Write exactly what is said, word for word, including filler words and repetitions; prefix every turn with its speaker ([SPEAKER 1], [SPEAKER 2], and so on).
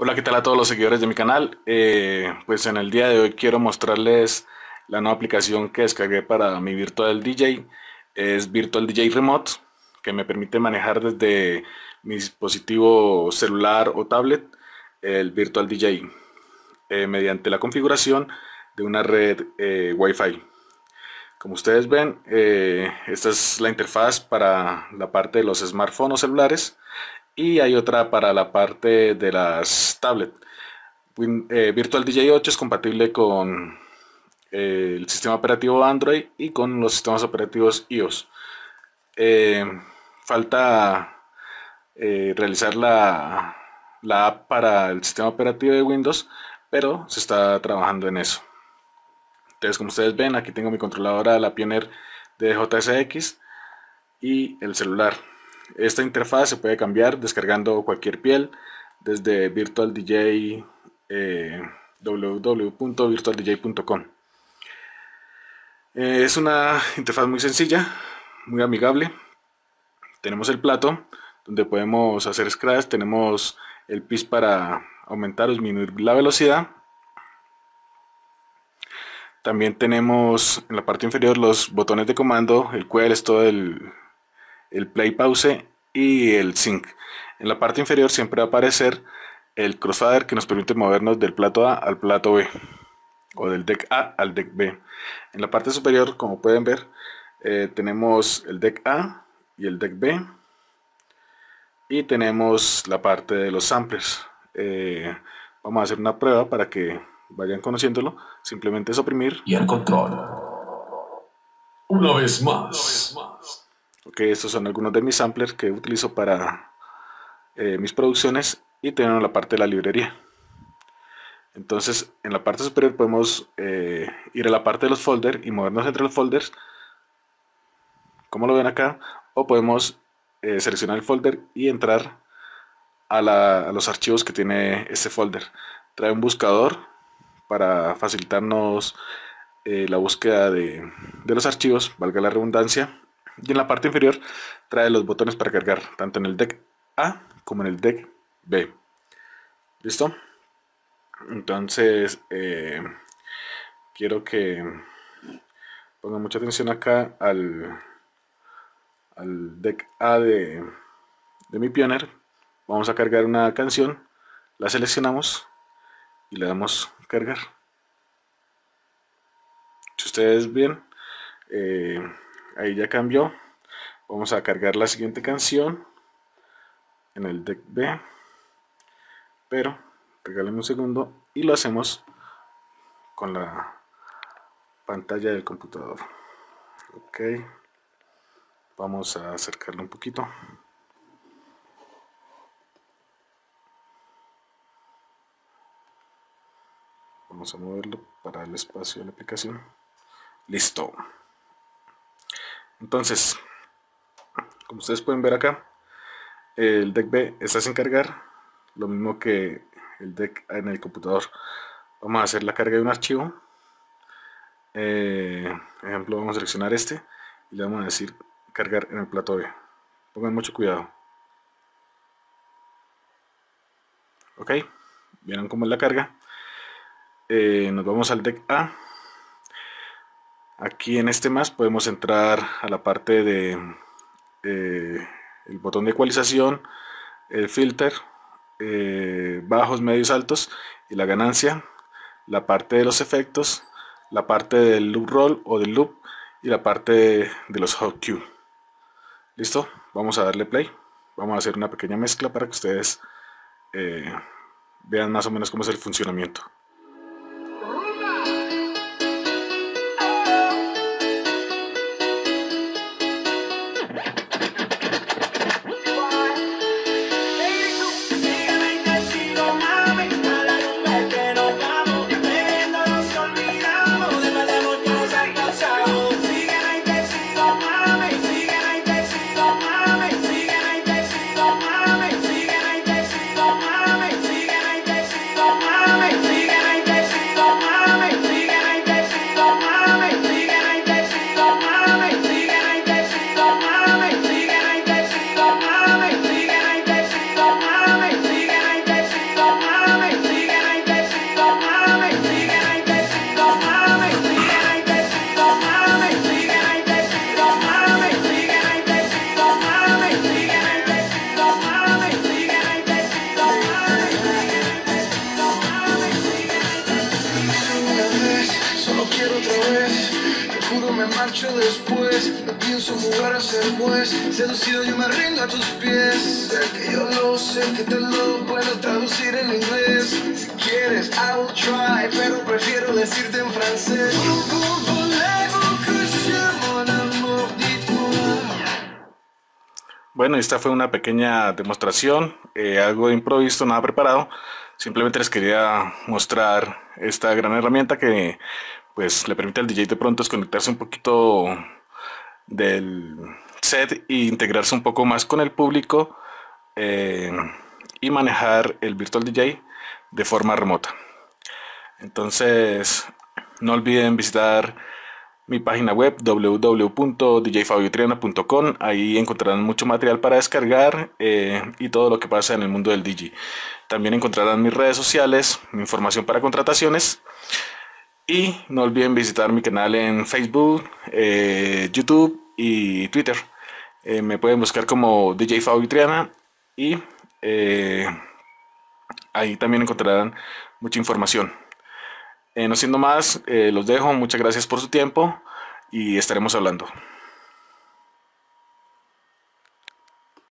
[SPEAKER 1] Hola, ¿qué tal a todos los seguidores de mi canal? Eh, pues en el día de hoy quiero mostrarles la nueva aplicación que descargué para mi Virtual D J. Es Virtual D J Remote, que me permite manejar desde mi dispositivo celular o tablet el Virtual D J eh, mediante la configuración de una red eh, Wi-Fi. Como ustedes ven, eh, esta es la interfaz para la parte de los smartphones o celulares y hay otra para la parte de las tablets. Win- eh, Virtual D J ocho es compatible con eh, el sistema operativo Android y con los sistemas operativos iOS. Eh, Falta eh, realizar la, la app para el sistema operativo de Windows, pero se está trabajando en eso. Entonces, como ustedes ven, aquí tengo mi controladora, la Pioneer de J S X y el celular. Esta interfaz se puede cambiar descargando cualquier piel desde Virtual D J, eh, w w w punto virtual d j punto com. Eh, es una interfaz muy sencilla, muy amigable. Tenemos el plato donde podemos hacer scratch, tenemos el pitch para aumentar o disminuir la velocidad. También tenemos en la parte inferior los botones de comando, el cual es todo el, el play pause y el sync. En la parte inferior siempre va a aparecer el crossfader que nos permite movernos del plato A al plato B o del deck A al deck B. En la parte superior, como pueden ver, eh, tenemos el deck A y el deck B y tenemos la parte de los samplers. Eh, vamos a hacer una prueba para que vayan conociéndolo. Simplemente es oprimir
[SPEAKER 2] Y el control. Una vez más.
[SPEAKER 1] Ok, estos son algunos de mis samplers que utilizo para eh, mis producciones y tenemos la parte de la librería. Entonces, en la parte superior podemos eh, ir a la parte de los folders y movernos entre los folders, como lo ven acá, o podemos eh, seleccionar el folder y entrar a, la- a los archivos que tiene este folder. Trae un buscador para facilitarnos eh, la búsqueda de, de los archivos, valga la redundancia. Y en la parte inferior trae los botones para cargar, tanto en el deck A como en el deck B. ¿Listo? Entonces, eh, quiero que pongan mucha atención acá al, al deck A de, de mi Pioneer. Vamos a cargar una canción, la seleccionamos y le damos cargar. Si ustedes ven, eh, ahí ya cambió. Vamos a cargar la siguiente canción en el deck B, pero regálenme un segundo y lo hacemos con la pantalla del computador. Ok, vamos a acercarlo un poquito. Vamos a moverlo para el espacio de la aplicación. Listo. Entonces, como ustedes pueden ver acá, el deck B está sin cargar, lo mismo que el deck A en el computador. Vamos a hacer la carga de un archivo. Eh, ejemplo, vamos a seleccionar este y le vamos a decir cargar en el plato B. Pongan mucho cuidado. Ok, vieron cómo es la carga. Eh, nos vamos al deck A. Aquí en este más podemos entrar a la parte de eh, el botón de ecualización, el filter, eh, bajos, medios, altos y la ganancia, la parte de los efectos, la parte del loop roll o del loop y la parte de, de los hot cue. Listo, vamos a darle play. Vamos a hacer una pequeña mezcla para que ustedes eh, vean más o menos cómo es el funcionamiento.
[SPEAKER 3] marcho después. No pienso jugar a ser juez. Seducido yo me rindo a tus pies. Sé que yo lo sé, que te lo puedo traducir en inglés. Si quieres, I will try, pero prefiero decirte en francés.
[SPEAKER 1] Bueno, esta fue una pequeña demostración, eh, algo de improviso, nada preparado. Simplemente les quería mostrar esta gran herramienta que pues le permite al D J de pronto desconectarse un poquito del set e integrarse un poco más con el público, eh, y manejar el Virtual D J de forma remota. Entonces, no olviden visitar mi página web w w w punto d j fabio triana punto com. Ahí encontrarán mucho material para descargar, eh, y todo lo que pasa en el mundo del D J. También encontrarán mis redes sociales, mi información para contrataciones. Y no olviden visitar mi canal en Facebook, eh, YouTube y Twitter. Eh, me pueden buscar como D J Fabio Triana y eh, ahí también encontrarán mucha información. Eh, no siendo más, eh, los dejo. Muchas gracias por su tiempo y estaremos hablando.